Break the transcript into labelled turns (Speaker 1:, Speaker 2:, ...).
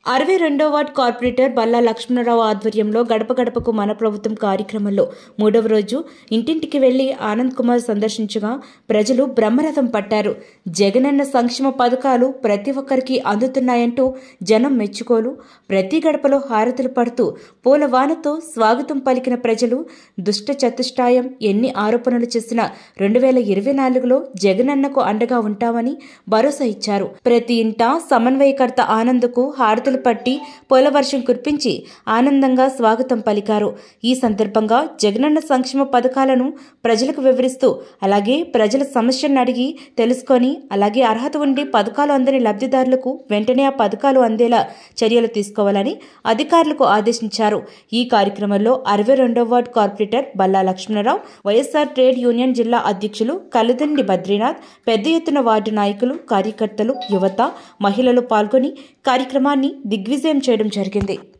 Speaker 1: 62వ ward corporator Balla Lakshmanarao ఆధ్వర్యంలో గడప గడపకు మన ప్రభుత్వం కార్యక్రమంలో 3వ రోజు ఇంటింటికి వెళ్లి ఆనంద్ కుమార్ సందర్శించగా ప్రజలు బ్రహ్మరథం పట్టారు. జగనన్న సంక్షేమ పథకాలు ప్రతి ఒక్కరికి అందుతున్నాయంటూ జనం మెచ్చుకోలు. ప్రతి గడపలో హారతులు పడుతూ పూలవానతో స్వాగతం పలికిన ప్రజలు దుష్ట చతుష్టాయం ఎన్ని ఆరోపణలు చేసినా 2024లో జగనన్నకు అండగా ఉంటామని భరోసా ఇచ్చారు. ప్రతి ఇంట సమన్వయకర్త ఆనంద్కు హారతులు పట్టి పోలవర్షం కురిపించి ఆనందంగా స్వాగతం పలికారు. ఈ సందర్భంగా జగనన్న సంక్షేమ పథకాలను ప్రజలకు వివరిస్తూ అలాగే ప్రజల సమస్యలను అడిగి తెలుసుకొని అలాగే అర్హత ఉండి పథకాలు అందని లబ్ధిదారులకు వెంటనే ఆ పథకాలు అందేలా చర్యలు తీసుకోవాలని అధికారులకు ఆదేశించారు. ఈ కార్యక్రమంలో 62వ ward corporator Balla Lakshmanarao, YSR trade union జిల్లా అధ్యక్షులు కలదండి బద్రీనాథ్, పెద్ద ఎత్తున వార్డు నాయకులు, కార్యకర్తలు, యువత, మహిళలు పాల్గొని కార్యక్రమాన్ని దిగ్విజయం చేయడం జరిగింది.